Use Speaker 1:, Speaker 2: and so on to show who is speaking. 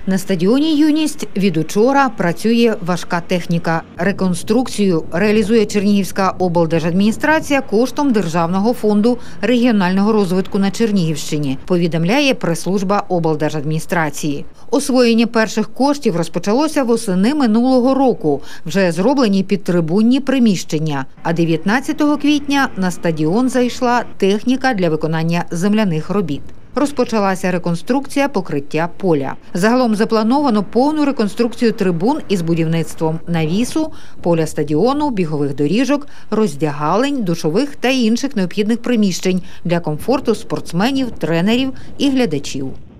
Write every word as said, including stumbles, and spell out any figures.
Speaker 1: На стадіоні «Юність» від учора працює важка техніка. Реконструкцію реалізує Чернігівська облдержадміністрація коштом Державного фонду регіонального розвитку на Чернігівщині, повідомляє прес-служба облдержадміністрації. Освоєння перших коштів розпочалося восени минулого року. Вже зроблені підтрибунні приміщення. А дев'ятнадцятого квітня на стадіон зайшла техніка для виконання земляних робіт. Розпочалася реконструкція покриття поля. Загалом заплановано повну реконструкцію трибун із будівництвом навісу, поля стадіону, бігових доріжок, роздягалень, душових та інших необхідних приміщень для комфорту спортсменів, тренерів і глядачів.